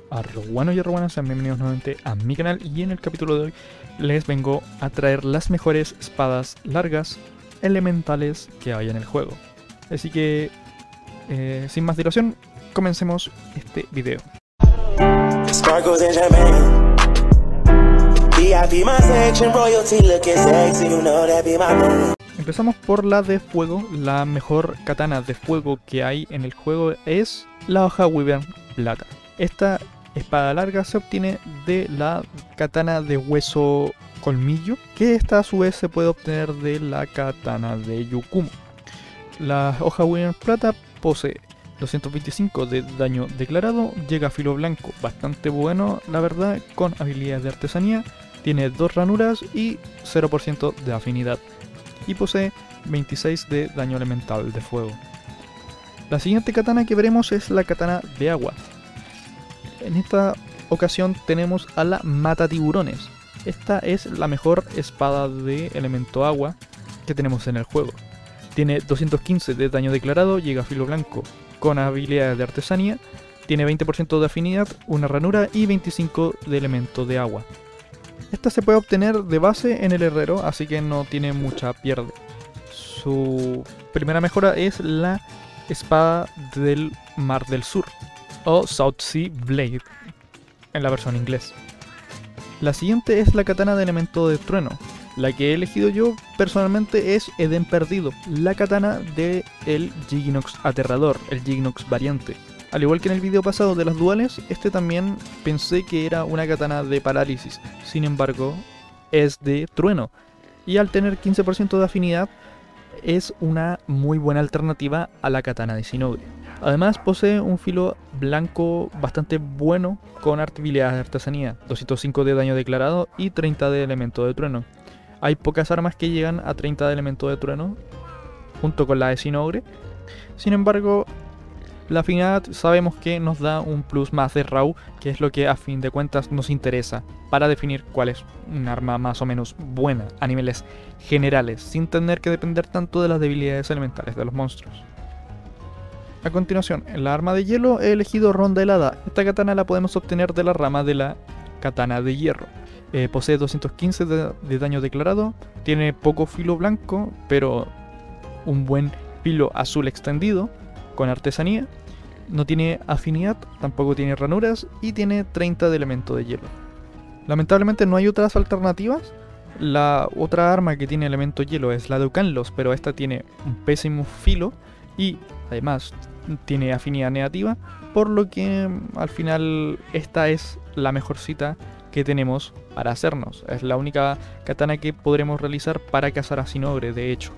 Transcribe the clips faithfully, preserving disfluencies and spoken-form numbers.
Arroguanos y arroguanas, sean bienvenidos nuevamente a mi canal, y en el capítulo de hoy les vengo a traer las mejores espadas largas elementales que hay en el juego. Así que, eh, sin más dilación, comencemos este video. Empezamos por la de fuego. La mejor katana de fuego que hay en el juego es la hoja Wyvern plata. Esta espada larga se obtiene de la katana de hueso colmillo, que esta a su vez se puede obtener de la katana de Yukumo. La hoja Wyvern plata posee doscientos veinticinco de daño declarado, llega a filo blanco bastante bueno, la verdad, con habilidades de artesanía, tiene dos ranuras y cero por ciento de afinidad, y posee veintiséis de daño elemental de fuego. La siguiente katana que veremos es la katana de agua. En esta ocasión tenemos a la mata tiburones. Esta es la mejor espada de elemento agua que tenemos en el juego. Tiene doscientos quince de daño declarado, llega a filo blanco con habilidades de artesanía, tiene veinte por ciento de afinidad, una ranura y veinticinco de elemento de agua. Esta se puede obtener de base en el herrero, así que no tiene mucha pierde. Su primera mejora es la espada del Mar del Sur, o South Sea Blade en la versión inglés. La siguiente es la katana de elemento de trueno. La que he elegido yo personalmente es Edén Perdido, la katana de el Giginox Aterrador, el Giginox variante. Al igual que en el video pasado de las duales, este también pensé que era una katana de parálisis, sin embargo es de trueno, y al tener quince por ciento de afinidad es una muy buena alternativa a la katana de Shinobi. Además posee un filo blanco bastante bueno con habilidades de artesanía, doscientos cinco de daño declarado y treinta de elemento de trueno. Hay pocas armas que llegan a treinta de elemento de trueno, junto con la de Shinobi. Sin embargo, la afinidad sabemos que nos da un plus más de raw, que es lo que a fin de cuentas nos interesa para definir cuál es un arma más o menos buena a niveles generales, sin tener que depender tanto de las debilidades elementales de los monstruos. A continuación, en la arma de hielo he elegido Ronda Helada. Esta katana la podemos obtener de la rama de la katana de hierro. Eh, posee doscientos quince de, de daño declarado, tiene poco filo blanco, pero un buen filo azul extendido con artesanía. No tiene afinidad, tampoco tiene ranuras y tiene treinta de elemento de hielo. Lamentablemente no hay otras alternativas. La otra arma que tiene elemento hielo es la de Ukanlos, pero esta tiene un pésimo filo y además tiene afinidad negativa, por lo que al final esta es la mejor cita que tenemos para hacernos. Es la única katana que podremos realizar para cazar a Shinobi, de hecho.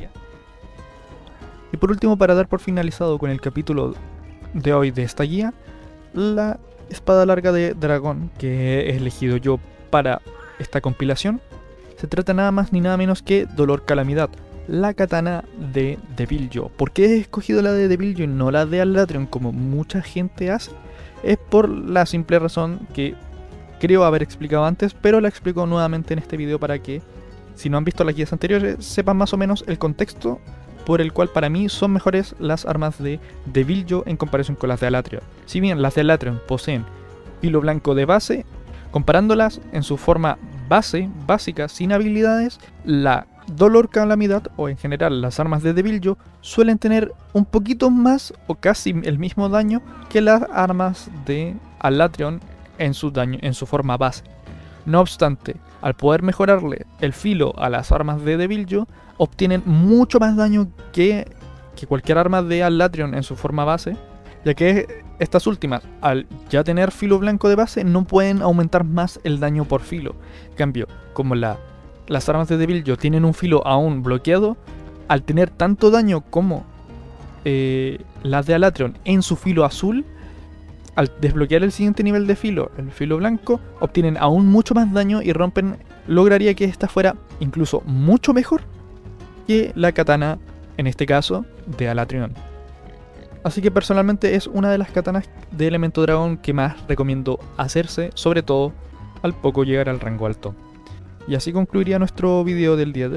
Y por último, para dar por finalizado con el capítulo de hoy de esta guía, la espada larga de dragón que he elegido yo para esta compilación. Se trata nada más ni nada menos que Dolor Calamidad, la katana de Deviljo. ¿Por qué he escogido la de Deviljo y no la de Alatreon como mucha gente hace? Es por la simple razón que creo haber explicado antes, pero la explico nuevamente en este video para que, si no han visto las guías anteriores, sepan más o menos el contexto por el cual para mí son mejores las armas de Deviljo en comparación con las de Alatreon. Si bien las de Alatreon poseen filo blanco de base, comparándolas en su forma base, básica, sin habilidades, la Dolor Calamidad, o en general las armas de Deviljo, suelen tener un poquito más o casi el mismo daño que las armas de Alatreon en su, daño, en su forma base. No obstante, al poder mejorarle el filo a las armas de Deviljo, obtienen mucho más daño que, que cualquier arma de Alatreon en su forma base, ya que estas últimas, al ya tener filo blanco de base, no pueden aumentar más el daño por filo. En cambio, como la, las armas de Deviljo tienen un filo aún bloqueado, al tener tanto daño como eh, las de Alatreon en su filo azul, al desbloquear el siguiente nivel de filo, el filo blanco, obtienen aún mucho más daño y rompen. Lograría que esta fuera incluso mucho mejor que la katana, en este caso, de Alatreon. Así que personalmente es una de las katanas de elemento dragón que más recomiendo hacerse, sobre todo al poco llegar al rango alto. Y así concluiría nuestro video del día de hoy.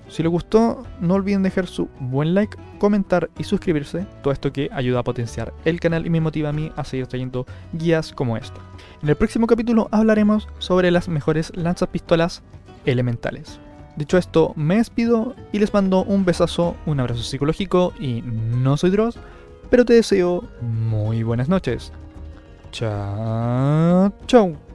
Si les gustó, no olviden dejar su buen like, comentar y suscribirse, todo esto que ayuda a potenciar el canal y me motiva a mí a seguir trayendo guías como esta. En el próximo capítulo hablaremos sobre las mejores lanzapistolas elementales. Dicho esto, me despido y les mando un besazo, un abrazo psicológico y no soy Dross, pero te deseo muy buenas noches. Chao, chao.